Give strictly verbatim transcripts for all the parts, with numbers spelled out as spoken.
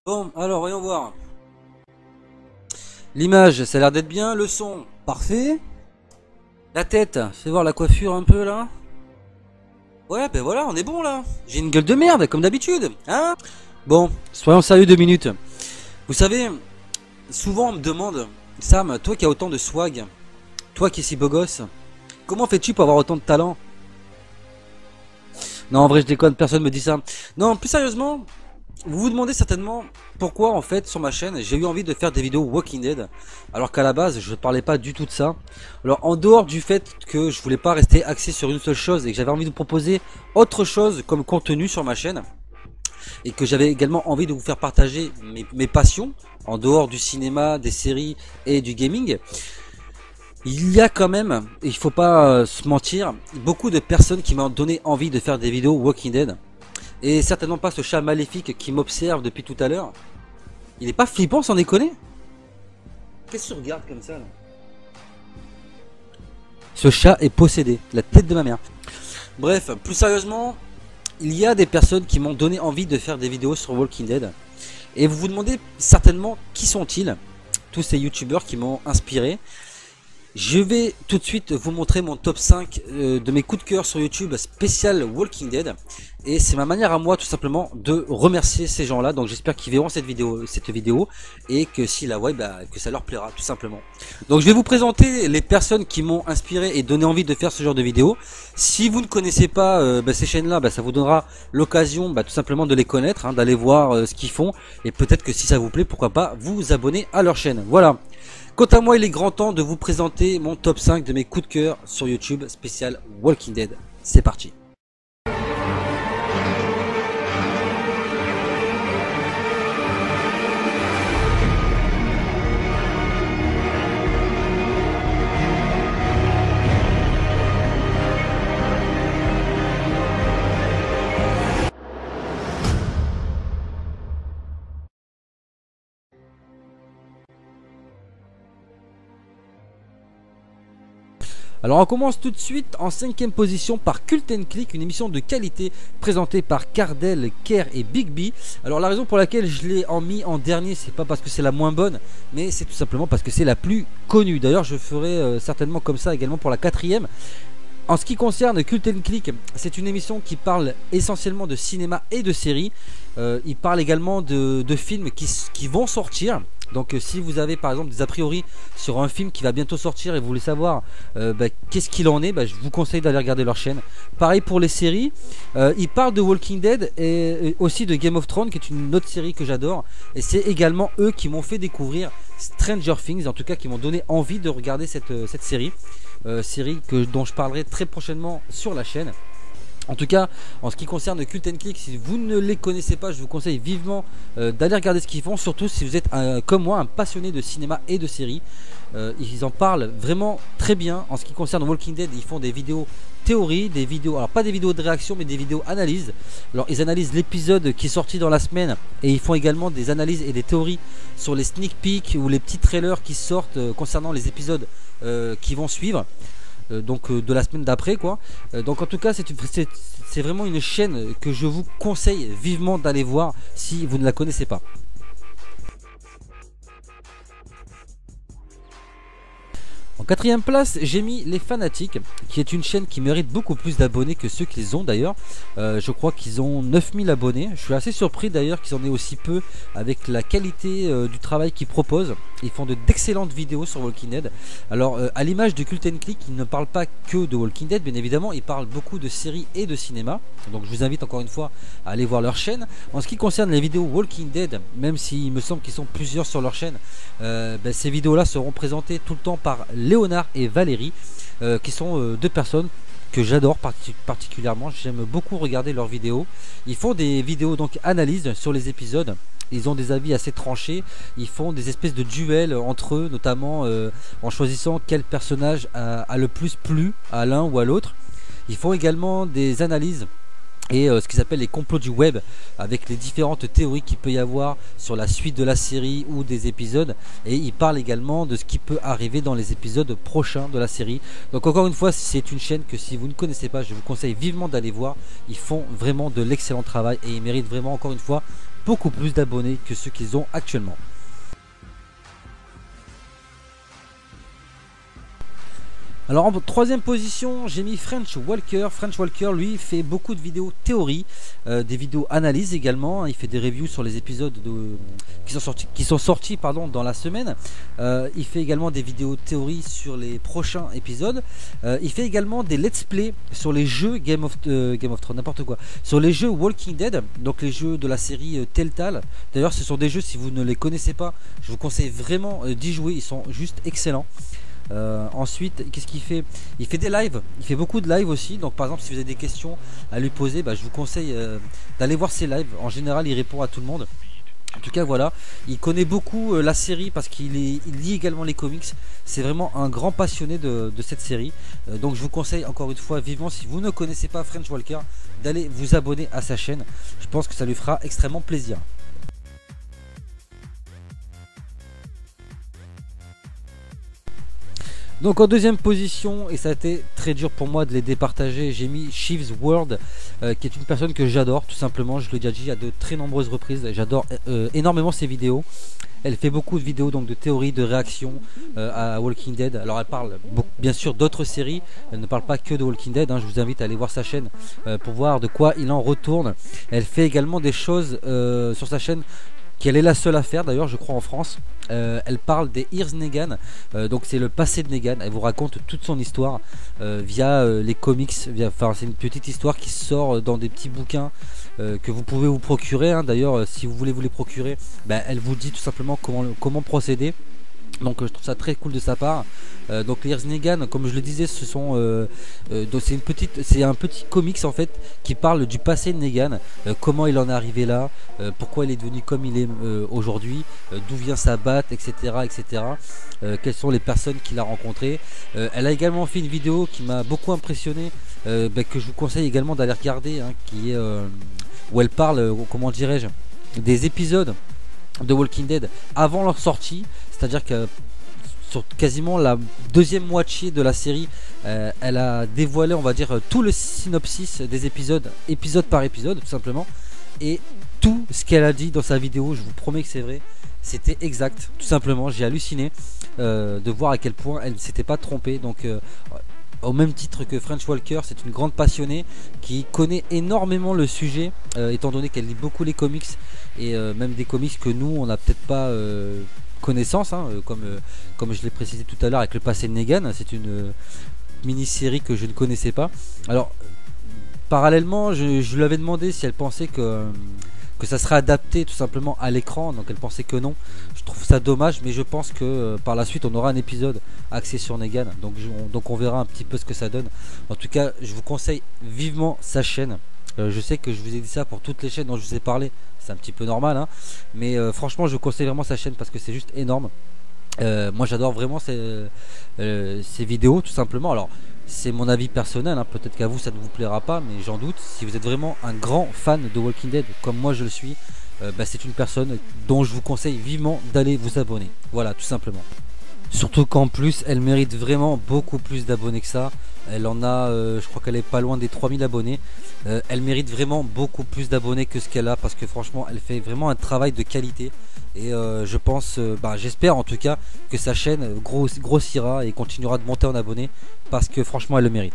Bon, alors voyons voir. L'image, ça a l'air d'être bien. Le son, parfait. La tête, fais voir la coiffure un peu là. Ouais, ben voilà, on est bon là. J'ai une gueule de merde, comme d'habitude. Hein? Bon, soyons sérieux deux minutes. Vous savez, souvent on me demande, Sam, toi qui as autant de swag, toi qui es si beau gosse, comment fais-tu pour avoir autant de talent? Non, en vrai, je déconne, personne me dit ça. Non, plus sérieusement, vous vous demandez certainement pourquoi en fait sur ma chaîne j'ai eu envie de faire des vidéos Walking Dead alors qu'à la base je ne parlais pas du tout de ça. Alors en dehors du fait que je voulais pas rester axé sur une seule chose et que j'avais envie de vous proposer autre chose comme contenu sur ma chaîne et que j'avais également envie de vous faire partager mes, mes passions en dehors du cinéma, des séries et du gaming, il y a quand même, il faut pas euh, se mentir, beaucoup de personnes qui m'ont donné envie de faire des vidéos Walking Dead. Et certainement pas ce chat maléfique qui m'observe depuis tout à l'heure. Il est pas flippant sans déconner? Qu'est-ce que tu regardes comme ça là? Ce chat est possédé, la tête de ma mère. Bref, plus sérieusement, il y a des personnes qui m'ont donné envie de faire des vidéos sur Walking Dead. Et vous vous demandez certainement qui sont-ils? Tous ces youtubeurs qui m'ont inspiré. Je vais tout de suite vous montrer mon top cinq euh, de mes coups de cœur sur YouTube spécial Walking Dead. Et c'est ma manière à moi tout simplement de remercier ces gens-là. Donc j'espère qu'ils verront cette vidéo, cette vidéo et que si la voient, bah, que ça leur plaira tout simplement. Donc je vais vous présenter les personnes qui m'ont inspiré et donné envie de faire ce genre de vidéo. Si vous ne connaissez pas euh, bah, ces chaînes-là, bah, ça vous donnera l'occasion bah, tout simplement de les connaître, hein, d'aller voir euh, ce qu'ils font. Et peut-être que si ça vous plaît, pourquoi pas vous abonner à leur chaîne. Voilà. Quant à moi, il est grand temps de vous présenter mon top cinq de mes coups de cœur sur YouTube spécial Walking Dead. C'est parti. Alors on commence tout de suite en cinquième position par Cult and Click, une émission de qualité présentée par Cardell, Kerr et Big B. Alors la raison pour laquelle je l'ai en mis en dernier, c'est pas parce que c'est la moins bonne, mais c'est tout simplement parce que c'est la plus connue. D'ailleurs je ferai euh, certainement comme ça également pour la quatrième. En ce qui concerne Cult and Click, c'est une émission qui parle essentiellement de cinéma et de séries. Euh, il parle également de, de films qui, qui vont sortir. Donc euh, si vous avez par exemple des a priori sur un film qui va bientôt sortir et vous voulez savoir euh, bah, qu'est-ce qu'il en est, bah, je vous conseille d'aller regarder leur chaîne. Pareil pour les séries, euh, ils parlent de Walking Dead et, et aussi de Game of Thrones qui est une autre série que j'adore. Et c'est également eux qui m'ont fait découvrir Stranger Things, en tout cas qui m'ont donné envie de regarder cette, cette série. Euh, série que, dont je parlerai très prochainement sur la chaîne. En tout cas, en ce qui concerne Cult and Click, si vous ne les connaissez pas, je vous conseille vivement euh, d'aller regarder ce qu'ils font, surtout si vous êtes un, comme moi un passionné de cinéma et de séries. Euh, ils en parlent vraiment très bien. En ce qui concerne Walking Dead, ils font des vidéos théorie, des vidéos, alors pas des vidéos de réaction mais des vidéos analyses. Alors ils analysent l'épisode qui est sorti dans la semaine et ils font également des analyses et des théories sur les sneak peeks ou les petits trailers qui sortent euh, concernant les épisodes euh, qui vont suivre. Euh, donc euh, de la semaine d'après quoi. Euh, donc en tout cas c'est vraiment une chaîne que je vous conseille vivement d'aller voir si vous ne la connaissez pas. En quatrième place, j'ai mis Les Fanatiques, qui est une chaîne qui mérite beaucoup plus d'abonnés que ceux qu'ils ont d'ailleurs. Euh, je crois qu'ils ont neuf mille abonnés. Je suis assez surpris d'ailleurs qu'ils en aient aussi peu avec la qualité euh, du travail qu'ils proposent. Ils font d'excellentes vidéos sur Walking Dead. Alors, euh, à l'image de Cult and Click, ils ne parlent pas que de Walking Dead, bien évidemment. Ils parlent beaucoup de séries et de cinéma. Donc, je vous invite encore une fois à aller voir leur chaîne. En ce qui concerne les vidéos Walking Dead, même s'il me semble qu'ils sont plusieurs sur leur chaîne, euh, ben, ces vidéos-là seront présentées tout le temps par Léonard et Valérie, euh, qui sont euh, deux personnes que j'adore partic particulièrement. J'aime beaucoup regarder leurs vidéos. Ils font des vidéos donc analyses sur les épisodes. Ils ont des avis assez tranchés. Ils font des espèces de duels entre eux, notamment euh, en choisissant quel personnage a, a le plus plu à l'un ou à l'autre. Ils font également des analyses et euh, ce qu'ils appellent les complots du web, avec les différentes théories qu'il peut y avoir sur la suite de la série ou des épisodes. Et ils parlent également de ce qui peut arriver dans les épisodes prochains de la série. Donc encore une fois, c'est une chaîne que si vous ne connaissez pas, je vous conseille vivement d'aller voir. Ils font vraiment de l'excellent travail et ils méritent vraiment encore une fois beaucoup plus d'abonnés que ceux qu'ils ont actuellement. Alors en troisième position, j'ai mis French Walker. French Walker, lui, fait beaucoup de vidéos théorie, euh, des vidéos analyse également. Il fait des reviews sur les épisodes de, qui sont sortis, qui sont sortis pardon, dans la semaine. Euh, il fait également des vidéos théorie sur les prochains épisodes. Euh, il fait également des let's play sur les jeux Game of, euh, Game of Thrones, n'importe quoi. Sur les jeux Walking Dead, donc les jeux de la série euh, Telltale. D'ailleurs, ce sont des jeux, si vous ne les connaissez pas, je vous conseille vraiment euh, d'y jouer. Ils sont juste excellents. Euh, ensuite, qu'est-ce qu'il fait? Il fait des lives, il fait beaucoup de lives aussi. Donc par exemple, si vous avez des questions à lui poser, bah, je vous conseille euh, d'aller voir ses lives. En général, il répond à tout le monde. En tout cas, voilà, il connaît beaucoup euh, la série parce qu'il il lit également les comics. C'est vraiment un grand passionné de, de cette série. Euh, donc je vous conseille encore une fois vivement, si vous ne connaissez pas French Walker, d'aller vous abonner à sa chaîne. Je pense que ça lui fera extrêmement plaisir. Donc en deuxième position, et ça a été très dur pour moi de les départager, j'ai mis Sheev's World, euh, qui est une personne que j'adore tout simplement. Je l'ai déjà dit à de très nombreuses reprises, j'adore euh, énormément ses vidéos. Elle fait beaucoup de vidéos donc de théories, de réactions euh, à Walking Dead. Alors elle parle beaucoup, bien sûr d'autres séries, elle ne parle pas que de Walking Dead, hein. Je vous invite à aller voir sa chaîne euh, pour voir de quoi il en retourne. Elle fait également des choses euh, sur sa chaîne qu'elle est la seule à faire d'ailleurs, je crois, en France. Euh, elle parle des Here's Negan, euh, donc c'est le passé de Negan. Elle vous raconte toute son histoire euh, via euh, les comics. Enfin, c'est une petite histoire qui sort dans des petits bouquins euh, que vous pouvez vous procurer, hein. D'ailleurs, euh, si vous voulez vous les procurer, ben, elle vous dit tout simplement comment, comment procéder. Donc euh, je trouve ça très cool de sa part. Euh, donc les Here's Negan, comme je le disais, ce sont euh, euh, c'est une petite, c'est un petit comics en fait qui parle du passé de Negan, euh, comment il en est arrivé là, euh, pourquoi il est devenu comme il est euh, aujourd'hui, euh, d'où vient sa batte, et cetera, et cetera. Euh, quelles sont les personnes qu'il a rencontrées. Euh, elle a également fait une vidéo qui m'a beaucoup impressionné, euh, bah, que je vous conseille également d'aller regarder, hein, qui est euh, où elle parle, euh, comment dirais-je, des épisodes de Walking Dead avant leur sortie. C'est-à-dire que sur quasiment la deuxième moitié de la série, euh, elle a dévoilé, on va dire, tout le synopsis des épisodes, épisode par épisode, tout simplement. Et tout ce qu'elle a dit dans sa vidéo, je vous promets que c'est vrai, c'était exact, tout simplement. J'ai halluciné euh, de voir à quel point elle ne s'était pas trompée. Donc, euh, au même titre que French Walker, c'est une grande passionnée qui connaît énormément le sujet, euh, étant donné qu'elle lit beaucoup les comics et euh, même des comics que nous, on n'a peut-être pas euh, connaissance, hein, comme, euh, comme je l'ai précisé tout à l'heure avec le passé de Negan. C'est une euh, mini-série que je ne connaissais pas. Alors, parallèlement, je, je lui avais demandé si elle pensait que, euh, que ça serait adapté tout simplement à l'écran. Donc elle pensait que non. Je trouve ça dommage, mais je pense que euh, par la suite on aura un épisode axé sur Negan. Donc, je, on, donc on verra un petit peu ce que ça donne. En tout cas, je vous conseille vivement sa chaîne. Euh, je sais que je vous ai dit ça pour toutes les chaînes dont je vous ai parlé, c'est un petit peu normal, hein. Mais euh, franchement, je vous conseille vraiment sa chaîne parce que c'est juste énorme. Euh, moi, j'adore vraiment ces, euh, ces vidéos, tout simplement. Alors, c'est mon avis personnel, hein. Peut-être qu'à vous ça ne vous plaira pas, mais j'en doute. Si vous êtes vraiment un grand fan de Walking Dead, comme moi je le suis, euh, bah, c'est une personne dont je vous conseille vivement d'aller vous abonner. Voilà, tout simplement. Surtout qu'en plus, elle mérite vraiment beaucoup plus d'abonnés que ça. Elle en a, euh, je crois qu'elle est pas loin des trois mille abonnés. Euh, elle mérite vraiment beaucoup plus d'abonnés que ce qu'elle a, parce que franchement, elle fait vraiment un travail de qualité. Et euh, je pense, euh, bah, j'espère en tout cas, que sa chaîne gros, grossira et continuera de monter en abonnés, parce que franchement, elle le mérite.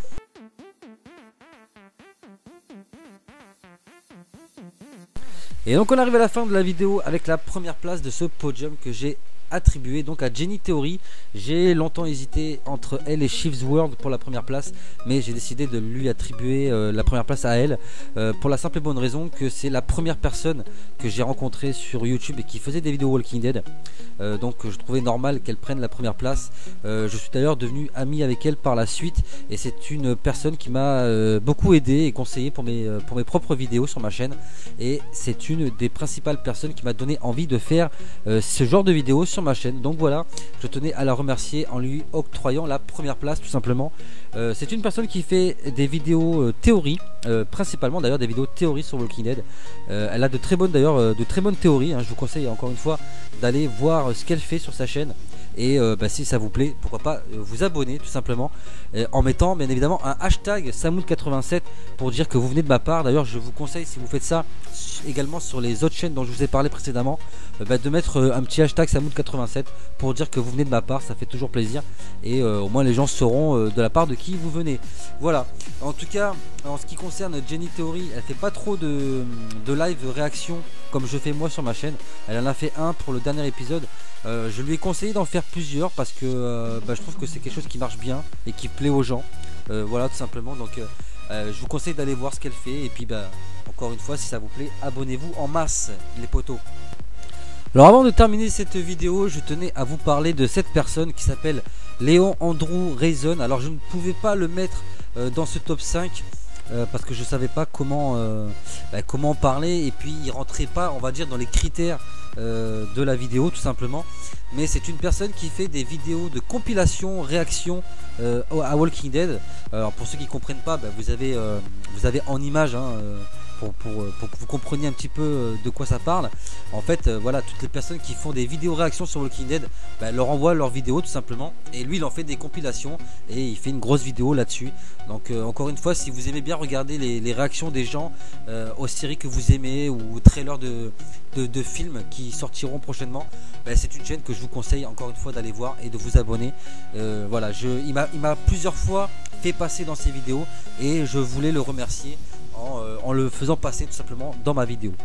Et donc on arrive à la fin de la vidéo avec la première place de ce podium que j'ai attribué donc à Jenny Theory. J'ai longtemps hésité entre elle et Sheev's World pour la première place, mais j'ai décidé de lui attribuer euh, la première place à elle, euh, pour la simple et bonne raison que c'est la première personne que j'ai rencontrée sur YouTube et qui faisait des vidéos Walking Dead. Euh, donc je trouvais normal qu'elle prenne la première place. Euh, je suis d'ailleurs devenu ami avec elle par la suite, et c'est une personne qui m'a euh, beaucoup aidé et conseillé pour mes, euh, pour mes propres vidéos sur ma chaîne, et c'est une des principales personnes qui m'a donné envie de faire euh, ce genre de vidéos sur ma chaîne. Donc voilà, je tenais à la remercier en lui octroyant la première place, tout simplement. Euh, c'est une personne qui fait des vidéos euh, théorie, euh, principalement d'ailleurs des vidéos théorie sur Walking Dead. Euh, elle a de très bonnes d'ailleurs euh, de très bonnes théories, hein. Je vous conseille encore une fois d'aller voir euh, ce qu'elle fait sur sa chaîne. Et euh, bah, si ça vous plaît, pourquoi pas euh, vous abonner tout simplement, euh, en mettant bien évidemment un hashtag Samoud quatre-vingt-sept pour dire que vous venez de ma part. D'ailleurs je vous conseille, si vous faites ça également sur les autres chaînes dont je vous ai parlé précédemment, euh, bah, de mettre euh, un petit hashtag Samoud quatre-vingt-sept pour dire que vous venez de ma part. Ça fait toujours plaisir et euh, au moins les gens sauront euh, de la part de qui vous venez. Voilà, en tout cas en ce qui concerne Jenny Theory, elle fait pas trop de, de live réaction comme je fais moi sur ma chaîne. Elle en a fait un pour le dernier épisode. euh, Je lui ai conseillé d'en faire plusieurs parce que euh, bah, je trouve que c'est quelque chose qui marche bien et qui plaît aux gens. euh, Voilà tout simplement, donc euh, euh, je vous conseille d'aller voir ce qu'elle fait. Et puis bah, encore une fois, si ça vous plaît, abonnez-vous en masse les potos. Alors avant de terminer cette vidéo, je tenais à vous parler de cette personne qui s'appelle Léon Andrew Reason. Alors je ne pouvais pas le mettre euh, dans ce top cinq euh, parce que je savais pas comment euh, bah, comment en parler, et puis il rentrait pas, on va dire, dans les critères euh, de la vidéo tout simplement. Mais c'est une personne qui fait des vidéos de compilation, réaction euh, à Walking Dead. Alors pour ceux qui comprennent pas, bah, vous avez euh, vous avez en image hein, euh, Pour, pour, pour que vous compreniez un petit peu de quoi ça parle. En fait euh, voilà, toutes les personnes qui font des vidéos réactions sur Walking Dead, bah, leur envoient leurs vidéos tout simplement, et lui il en fait des compilations et il fait une grosse vidéo là dessus. Donc euh, encore une fois, si vous aimez bien regarder les, les réactions des gens euh, aux séries que vous aimez ou aux trailers de, de, de films qui sortiront prochainement, bah, c'est une chaîne que je vous conseille encore une fois d'aller voir et de vous abonner. euh, Voilà, je, il m'a plusieurs fois fait passer dans ses vidéos et je voulais le remercier En, euh, en le faisant passer tout simplement dans ma vidéo.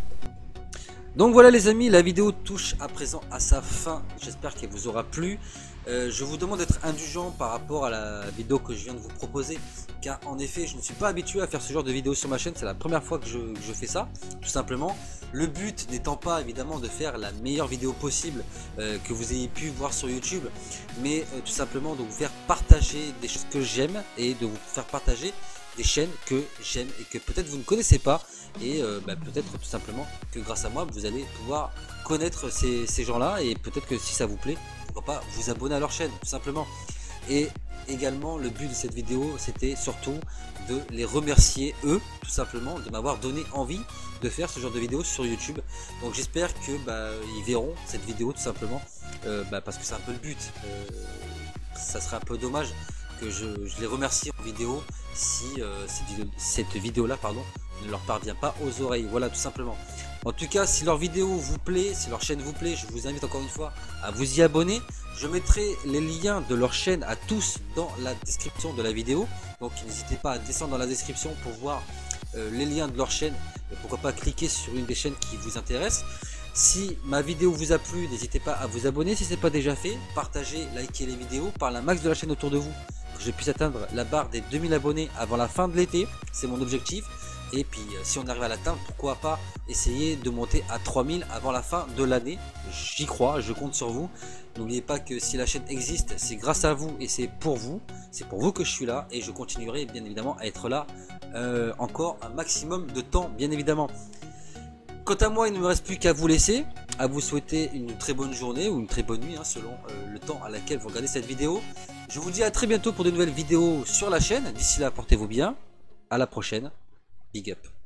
Donc voilà les amis, la vidéo touche à présent à sa fin. J'espère qu'elle vous aura plu. euh, Je vous demande d'être indulgent par rapport à la vidéo que je viens de vous proposer, car en effet je ne suis pas habitué à faire ce genre de vidéo sur ma chaîne. C'est la première fois que je, que je fais ça tout simplement. Le but n'étant pas évidemment de faire la meilleure vidéo possible euh, que vous ayez pu voir sur YouTube, mais euh, tout simplement de vous faire partager des choses que j'aime et de vous faire partager des chaînes que j'aime et que peut-être vous ne connaissez pas, et euh, bah, peut-être tout simplement que grâce à moi vous allez pouvoir connaître ces, ces gens là, et peut-être que si ça vous plaît, pourquoi pas vous abonner à leur chaîne tout simplement. Et également le but de cette vidéo, c'était surtout de les remercier eux tout simplement de m'avoir donné envie de faire ce genre de vidéo sur YouTube. Donc j'espère que bah, ils verront cette vidéo tout simplement, euh, bah, parce que c'est un peu le but. euh, ça serait un peu dommage que je, je les remercie en vidéo si euh, cette vidéo, cette vidéo là pardon, ne leur parvient pas aux oreilles. Voilà tout simplement. En tout cas, si leur vidéo vous plaît, si leur chaîne vous plaît, je vous invite encore une fois à vous y abonner. Je mettrai les liens de leur chaîne à tous dans la description de la vidéo, donc n'hésitez pas à descendre dans la description pour voir euh, les liens de leur chaîne, et pourquoi pas cliquer sur une des chaînes qui vous intéresse. Si ma vidéo vous a plu, n'hésitez pas à vous abonner si ce n'est pas déjà fait, partagez, likez les vidéos, parlez un max de la chaîne autour de vous, que je puisse atteindre la barre des deux mille abonnés avant la fin de l'été, c'est mon objectif. Et puis si on arrive à l'atteindre, pourquoi pas essayer de monter à trois mille avant la fin de l'année. J'y crois, je compte sur vous. N'oubliez pas que si la chaîne existe, c'est grâce à vous et c'est pour vous. C'est pour vous que je suis là, et je continuerai bien évidemment à être là euh, encore un maximum de temps, bien évidemment. Quant à moi, il ne me reste plus qu'à vous laisser, à vous souhaiter une très bonne journée ou une très bonne nuit, hein, selon euh, le temps à laquelle vous regardez cette vidéo. Je vous dis à très bientôt pour de nouvelles vidéos sur la chaine. D'ici là, portez-vous bien. À la prochaine. Big up.